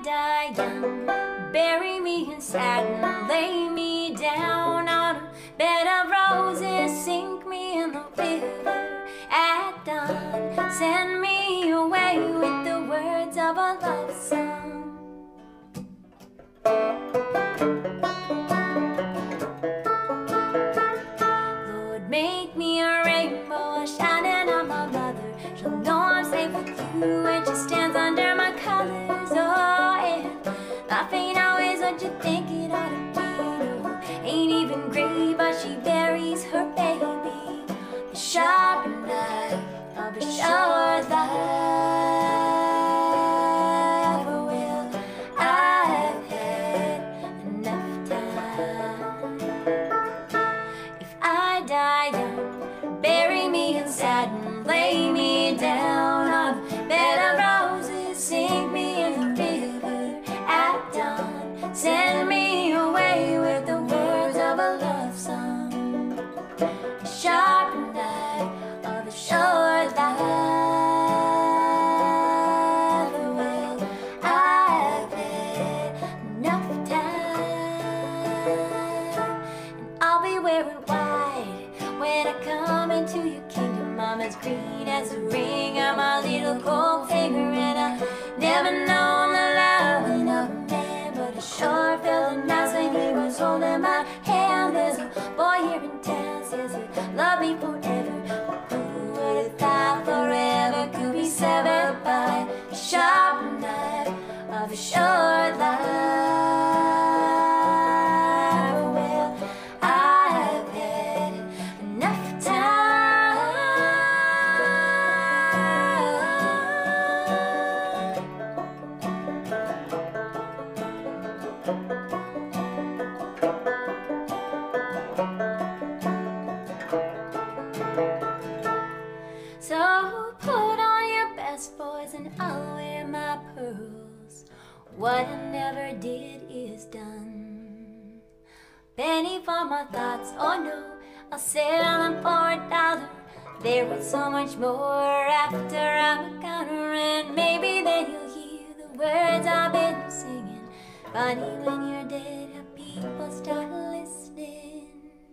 die young, bury me in satin, lay me down on a bed of roses, sink me in the river at dawn, send me away with the words of a love song. Lord, make me a rainbow shining on my mother. She'll know I'm safe with you when she stands under my colors. Oh, and life ain't always what you think it ought to be. No, ain't even gray, but she buries her baby. The sharp knife of a sure life. Well, I've had enough time. If I die young, bury me in satin, lay me down on a bed of roses, sink me in the river at dawn, send me away with the words of a love song. A sharp knife of a short life. Well, I've had enough time, and I'll be wearing white when I come into your kingdom. I'm as green as the ring on my little gold finger, and I never known the loving of a man, but it sure felt nice when he was holding my hand. There's a boy here in town says he'll love me forever. Who would have thought forever could be severed by a sharp knife of a short life? Well, I've had enough time. So put on your best boys and I'll wear my pearls. What I never did is done. Penny for my thoughts, oh no, I'll sell them for $1. There was so much more after I'm a counter, and maybe then you'll hear the words I've been singing. Funny when you're dead, how people start listening.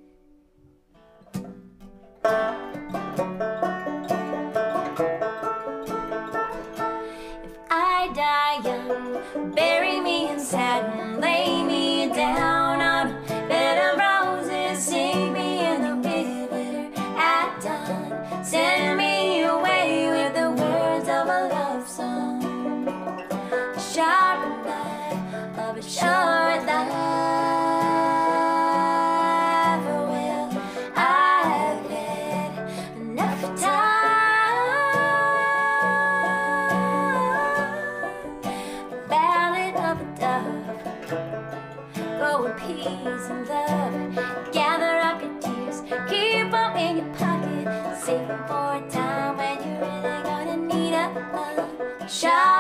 If I die young, bury me in satin, lay me down on a bed of roses, sink me in the river at dawn, send me away with the words of a love song. A sharp knife of a short life. Well, I've had enough time. Ballad of a dove, go in peace and love. Gather up your tears, keep them in your pocket, save them for a time when you're really gonna need a love.